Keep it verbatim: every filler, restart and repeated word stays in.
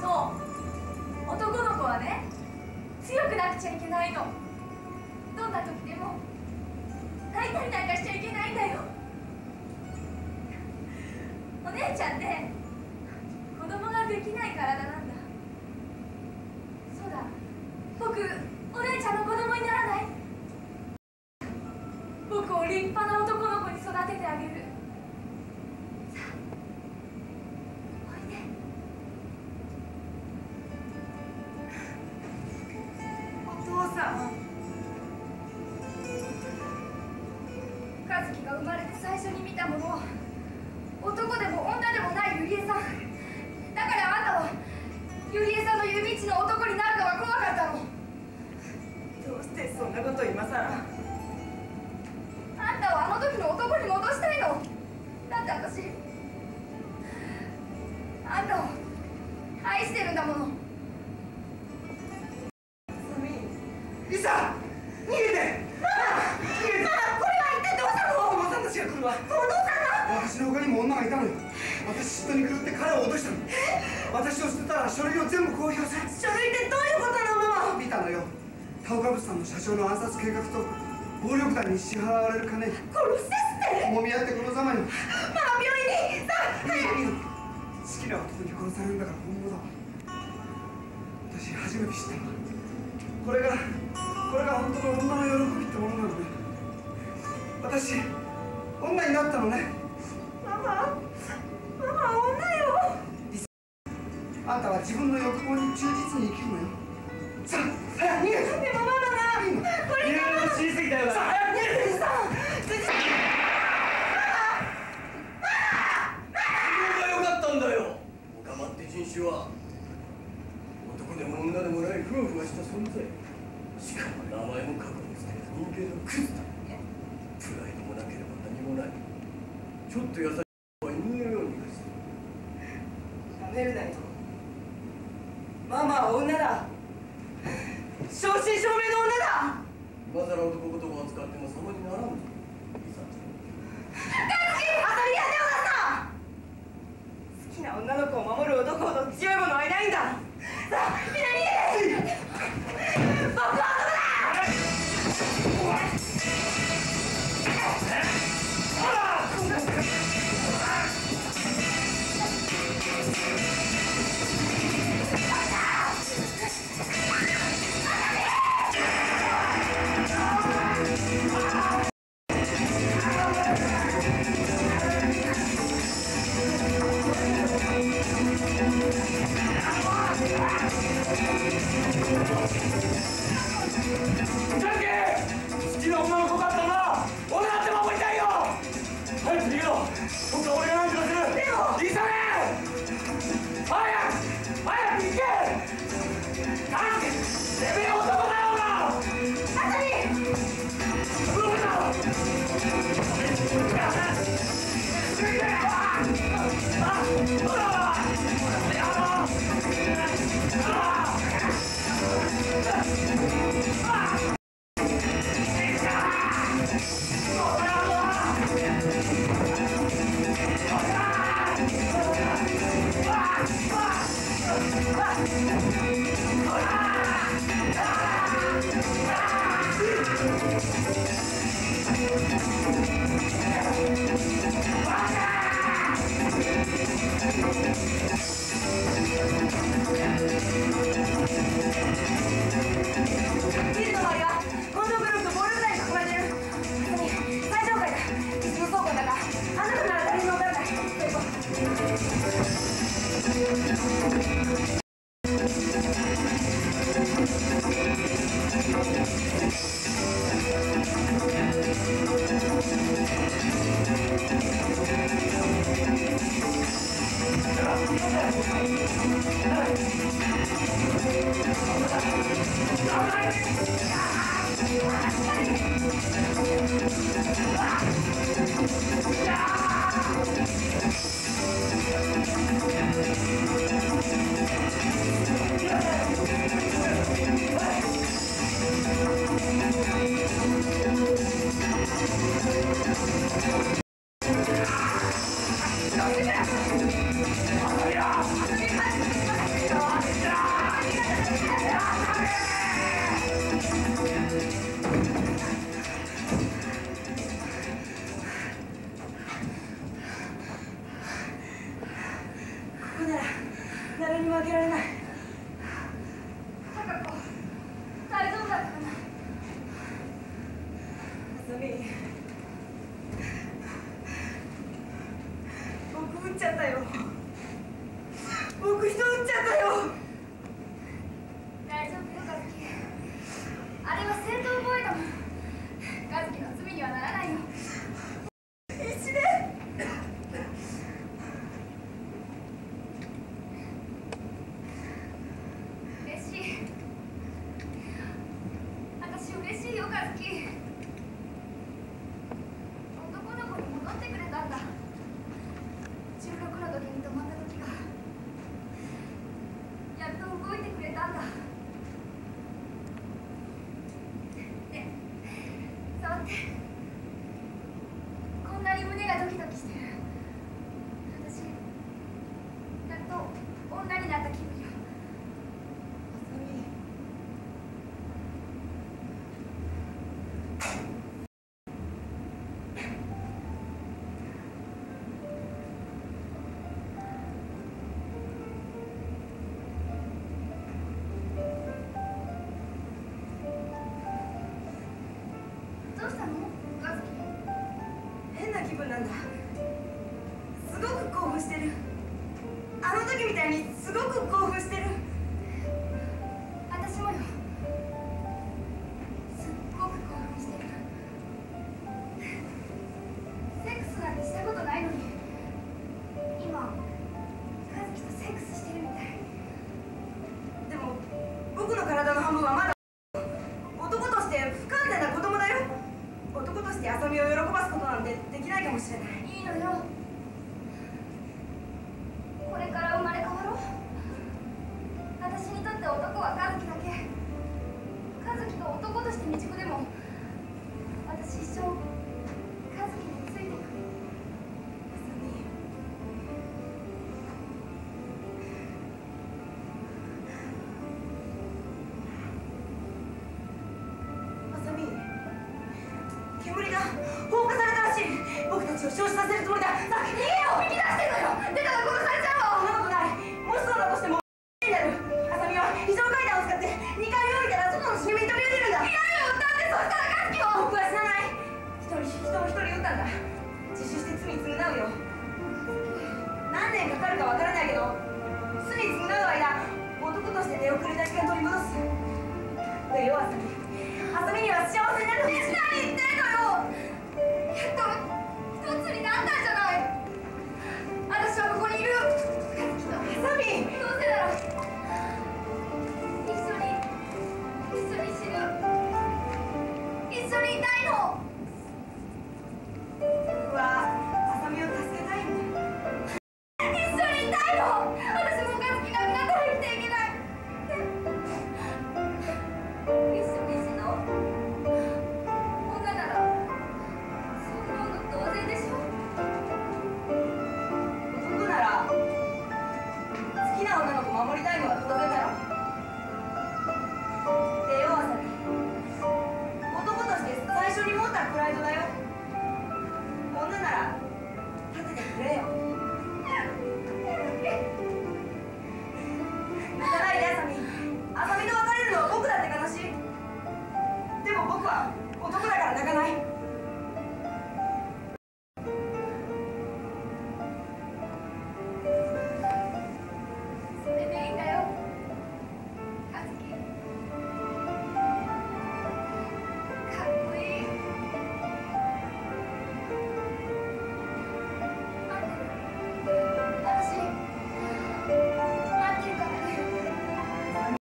そう男の子はね強くなくちゃいけないの。どんな時でも泣いたりなんかしちゃいけないんだよ。お姉ちゃんって子供ができない体なんだ。そうだ、僕お姉ちゃんの子供にならない？僕を立派な男の子に育ててあげる。さあおいで。お父さん、和樹が生まれて最初に見たもの、男でも女でもないゆりえさんだから、あんたはゆりえさんの言う未知の男になるのが怖かったの。 どうしてそんなこと今さら。 あんたはあの時の男に戻したいの。だって私あんたを愛してるんだもの。 リサ、逃げて！逃げて！ これは一体どうしたの？ お父さんたちが来るわ。 お父さんが？ 私の他にも女がいたのよ。私嫉妬に狂って彼を落としたの。私を捨てたら書類を全部公表する。 書類ってどういうことなの？ 見たのよ。タオカ物産の社長の暗殺計画と暴力団に支払われる金。 殺せってもみ合ってこのざまに。 ママ病院にさあ早く。 いいの。好きな男に殺されるんだから本望だわ。私初めて知ったの。これがこれが本当の女の喜びってものなのね。私女になったのね。 ママママ女よ。 あんたは自分の欲望に忠実に生きるのよ。さあ早く逃げて。 でもママがいいの。 これがいろいろ知りすぎたよ。さあ早く逃げて。 さあが良かったんだよ。オカマって人種は男でも女でもないふわふわした存在。しかも名前も過去に捨てた人間のクズだ。プライドもなければ何もない。ちょっと優しい子は犬のようにです。 やめるなよ。ママは女だ。正真正銘の女だ。 今さら男言葉を使っても様にならんぞ。リサちゃん。 ガツキ、当たり屋では好きな女の子を守る男ほど強い者はいないんだ。 さあみんな逃げて。僕は男だ。 好きな女の子だったな。俺だって守りたいよ。早く逃げろ。僕は俺が何とかする。でも急げ。早く早く行け。だっててめえ男だろうが。 あたりうるさい。 ビルの周りはコントグループと暴力団に囲まれてる。最上階だ。別の倉庫だからあなたなら誰にも分からない。行こう。 あ誰にもあげられない。 貴子、大丈夫だったかな。 あさみ、僕撃っちゃったよ。僕人撃っちゃったよ。 大丈夫よ、和樹。あれは正当防衛だもん。和樹の罪にはならないよ。 必死で。 嬉しい。私嬉しいよ、和樹。男の子に戻ってくれたんだ。じゅうろくの時に止まった時がやっと動いてくれたんだ。ね、触って。こんなに胸がドキドキしてる。私やっと女になった気分よ。どうしたの、和樹。 変な気分なんだ。すごく興奮してる。あの時みたいにすごく興奮してる。 私もよ。すっごく興奮してる。セックスなんてしたことないのに、今和樹とセックスしてるみたい。 でも僕の体の半分はまだ男として不完全な子供だよ。男としてあさみを喜ばすことなんてできないかもしれない。 いいのよ。これから生まれ変わろう。私にとって男は和樹だけ。和樹が男として未熟でも、私一生和樹についていく。あさみ、煙が放火されたらしい。僕たちを焼死させるつもりだ。さあ逃げよう。引き出してんのよ。出たら殺されちゃうわ。そんなことない。もしそうだとしてもになる。あさみは非常階段を使ってにかい降りたら外の茂みに飛び降りるんだ。嫌よ。だってそしたら和樹を。僕は死なない。一人人を一人撃ったんだ。自首して罪償うよ。何年かかるかわからないけど、罪償う間男として出遅れた時間取り戻す。でよ、あさみ。あさみには幸せになる。何言ってんのよ。やっと一つになったんじゃない。私はここにいる。和樹とあさみ。どうせなら一緒に一緒に死ぬ。一緒にいたいの。 僕はあさみを助けたいんだ。 一緒にいたいの。私も和樹がなくなったら生きていけない。一緒に死のう。女ならそう思うの当然でしょ。 男なら好きな女の子守りたいのは当然だよ。でよ、あさみ。男として最初に持ったプライドだよ。女なら立ててくれよ。